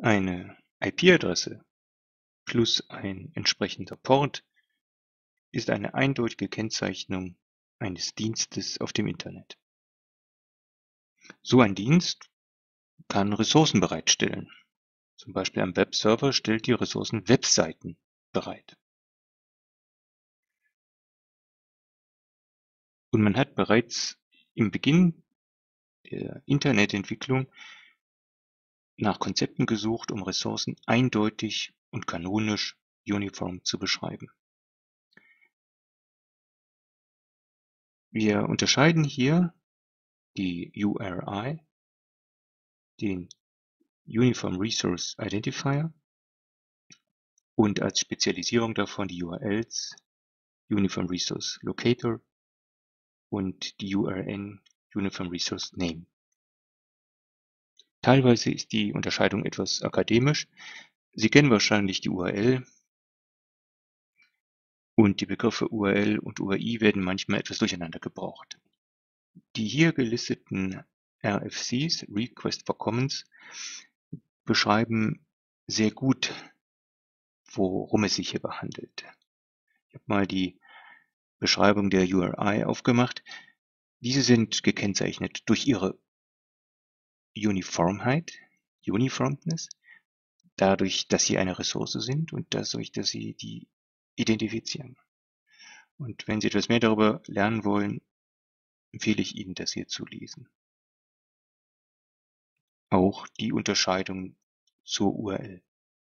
Eine IP-Adresse plus ein entsprechender Port ist eine eindeutige Kennzeichnung eines Dienstes auf dem Internet. So ein Dienst kann Ressourcen bereitstellen. Zum Beispiel ein Webserver stellt die Ressourcen Webseiten bereit. Und man hat bereits im Beginn der Internetentwicklung nach Konzepten gesucht, um Ressourcen eindeutig und kanonisch uniform zu beschreiben. Wir unterscheiden hier die URI, den Uniform Resource Identifier, und als Spezialisierung davon die URLs, Uniform Resource Locator, und die URN, Uniform Resource Name. Teilweise ist die Unterscheidung etwas akademisch. Sie kennen wahrscheinlich die URL, und die Begriffe URL und URI werden manchmal etwas durcheinander gebraucht. Die hier gelisteten RFCs, Request for Commons, beschreiben sehr gut, worum es sich hierbei handelt. Ich habe mal die Beschreibung der URI aufgemacht. Diese sind gekennzeichnet durch ihre Uniformheit, Uniformness, dadurch, dass sie eine Ressource sind und dadurch, dass sie die identifizieren. Und wenn Sie etwas mehr darüber lernen wollen, empfehle ich Ihnen, das hier zu lesen. Auch die Unterscheidung zur URL.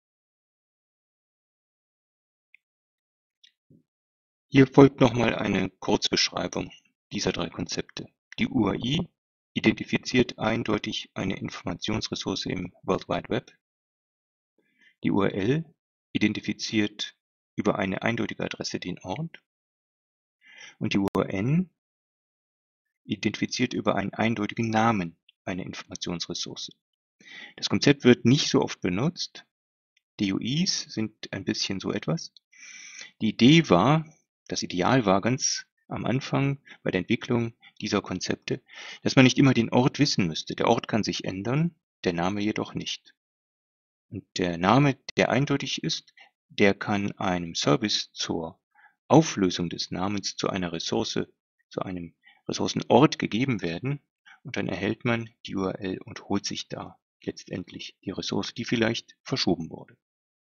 Hier folgt nochmal eine Kurzbeschreibung dieser drei Konzepte. Die URI identifiziert eindeutig eine Informationsressource im World Wide Web. Die URL identifiziert über eine eindeutige Adresse den Ort. Und die URN identifiziert über einen eindeutigen Namen eine Informationsressource. Das Konzept wird nicht so oft benutzt. DOIs sind ein bisschen so etwas. Die Idee war, das Ideal war ganz am Anfang bei der Entwicklung dieser Konzepte, dass man nicht immer den Ort wissen müsste. Der Ort kann sich ändern, der Name jedoch nicht. Und der Name, der eindeutig ist, der kann einem Service zur Auflösung des Namens zu einer Ressource, zu einem Ressourcenort gegeben werden, und dann erhält man die URL und holt sich da letztendlich die Ressource, die vielleicht verschoben wurde.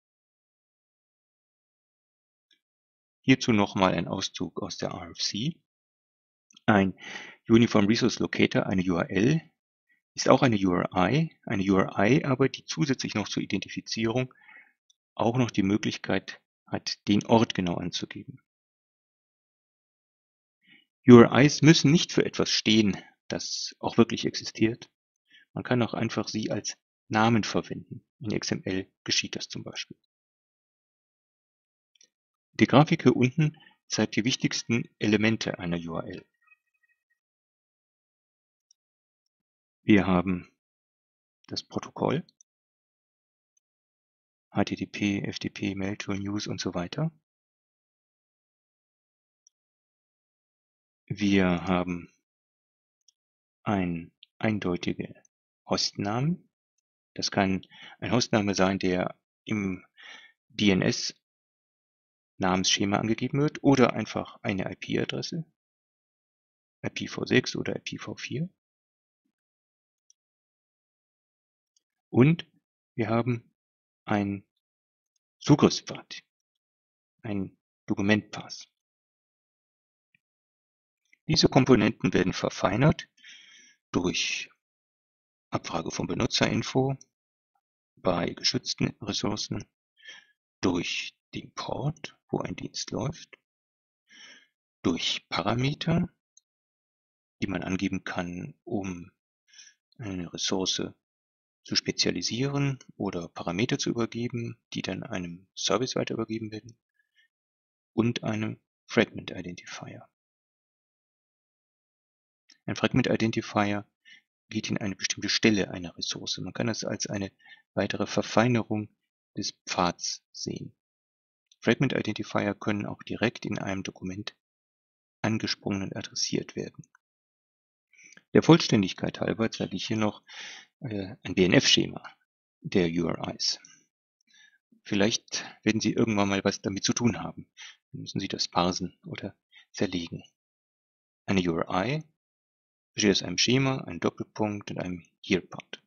Hierzu nochmal ein Auszug aus der RFC. Ein Uniform Resource Locator, eine URL, ist auch eine URI aber, die zusätzlich noch zur Identifizierung auch noch die Möglichkeit hat, den Ort genau anzugeben. URIs müssen nicht für etwas stehen, das auch wirklich existiert. Man kann auch einfach sie als Namen verwenden. In XML geschieht das zum Beispiel. Die Grafik hier unten zeigt die wichtigsten Elemente einer URL. Wir haben das Protokoll, HTTP, FTP, Mailchimp, News und so weiter. Wir haben einen eindeutigen Hostnamen. Das kann ein Hostname sein, der im DNS-Namensschema angegeben wird, oder einfach eine IP-Adresse, IPv6 oder IPv4. Und wir haben einen Zugriffspfad, einen Dokumentpath. Diese Komponenten werden verfeinert durch Abfrage von Benutzerinfo bei geschützten Ressourcen, durch den Port, wo ein Dienst läuft, durch Parameter, die man angeben kann, um eine Ressource zu spezialisieren oder Parameter zu übergeben, die dann einem Service weiter übergeben werden, und einem Fragment Identifier. Ein Fragment Identifier geht in eine bestimmte Stelle einer Ressource. Man kann das als eine weitere Verfeinerung des Pfads sehen. Fragment Identifier können auch direkt in einem Dokument angesprungen und adressiert werden. Der Vollständigkeit halber zeige ich hier noch ein BNF-Schema. der URIs. Vielleicht werden Sie irgendwann mal was damit zu tun haben. Dann müssen Sie das parsen oder zerlegen. Eine URI besteht aus einem Schema, einem Doppelpunkt und einem Here-Part.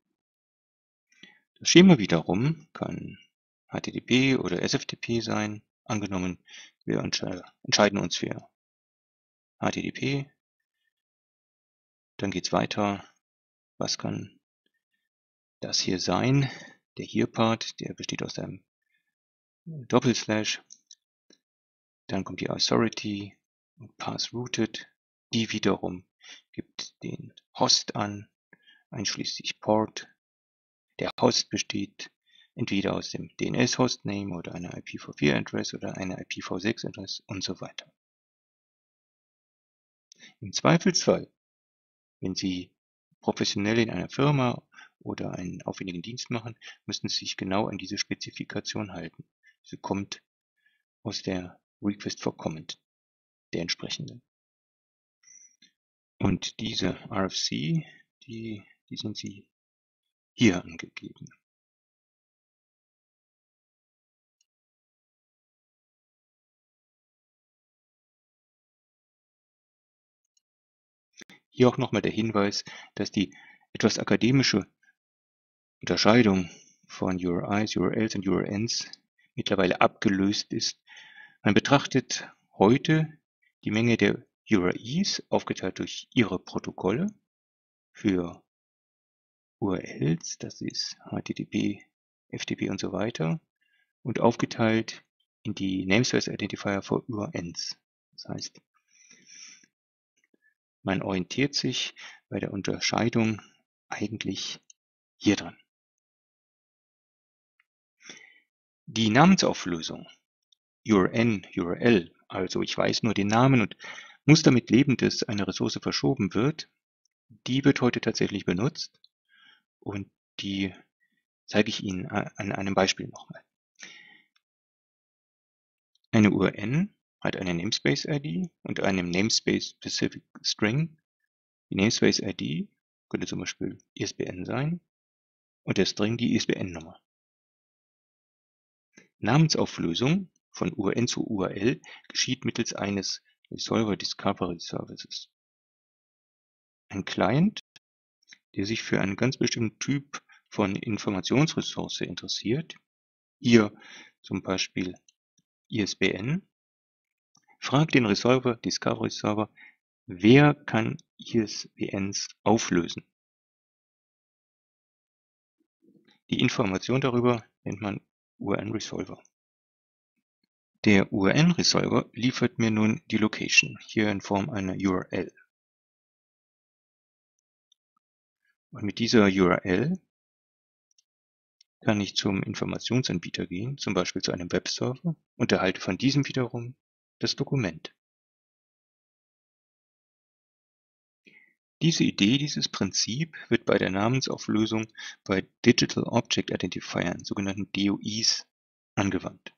Das Schema wiederum kann HTTP oder SFTP sein. Angenommen, wir entscheiden uns für HTTP. Dann geht es weiter. Was kann das hier sein? Der Here-Part, der besteht aus einem Doppelslash. Dann kommt die Authority und Path-Routed. Die wiederum gibt den Host an, einschließlich Port. Der Host besteht entweder aus dem DNS-Hostname oder einer IPv4-Address oder einer IPv6-Address und so weiter. Im Zweifelsfall, wenn Sie professionell in einer Firma oder einen aufwendigen Dienst machen, müssen Sie sich genau an diese Spezifikation halten. Sie kommt aus der Request for Comment, der entsprechenden. Und diese RFC, die sind Sie hier angegeben. Hier auch nochmal der Hinweis, dass die etwas akademische Unterscheidung von URIs, URLs und URNs mittlerweile abgelöst ist. Man betrachtet heute die Menge der URIs aufgeteilt durch ihre Protokolle für URLs, das ist HTTP, FTP und so weiter, und aufgeteilt in die Namespace Identifier für URNs. Das heißt, man orientiert sich bei der Unterscheidung eigentlich hier dran. Die Namensauflösung URN, URL, also ich weiß nur den Namen und muss damit leben, dass eine Ressource verschoben wird, die wird heute tatsächlich benutzt und die zeige ich Ihnen an einem Beispiel nochmal. Eine URN hat eine Namespace-ID und einem Namespace-Specific String. Die Namespace-ID könnte zum Beispiel ISBN sein und der String die ISBN-Nummer. Namensauflösung von URN zu URL geschieht mittels eines Resolver Discovery Services. Ein Client, der sich für einen ganz bestimmten Typ von Informationsressource interessiert, hier zum Beispiel ISBN, fragt den Resolver Discovery Server, wer kann ISBNs auflösen. Die Information darüber nennt man URN-Resolver. Der URN-Resolver liefert mir nun die Location, hier in Form einer URL. Und mit dieser URL kann ich zum Informationsanbieter gehen, zum Beispiel zu einem Webserver, und erhalte von diesem wiederum das Dokument. Diese Idee, dieses Prinzip wird bei der Namensauflösung bei Digital Object Identifiern, sogenannten DOIs, angewandt.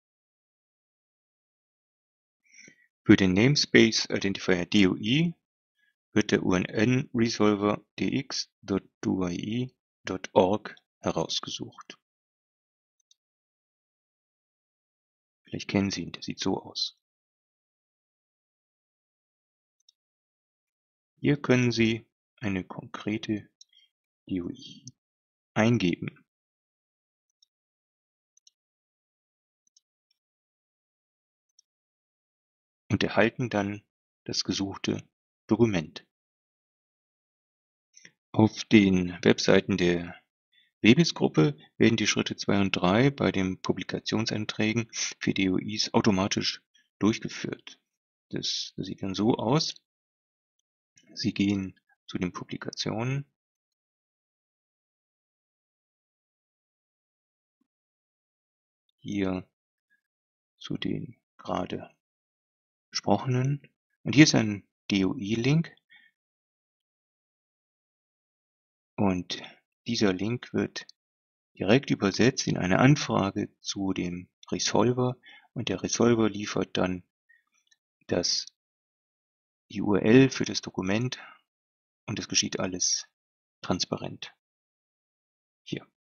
Für den Namespace Identifier DOI wird der URN-Resolver dx.duai.org herausgesucht. Vielleicht kennen Sie ihn, der sieht so aus. Hier können Sie eine konkrete DOI eingeben. Und erhalten dann das gesuchte Dokument. Auf den Webseiten der WebIS-Gruppe werden die Schritte 2 und 3 bei den Publikationseinträgen für DOIs automatisch durchgeführt. Das sieht dann so aus. Sie gehen zu den Publikationen, hier zu den gerade besprochenen, und hier ist ein DOI-Link, und dieser Link wird direkt übersetzt in eine Anfrage zu dem Resolver, und der Resolver liefert dann die URL für das Dokument, und es geschieht alles transparent hier.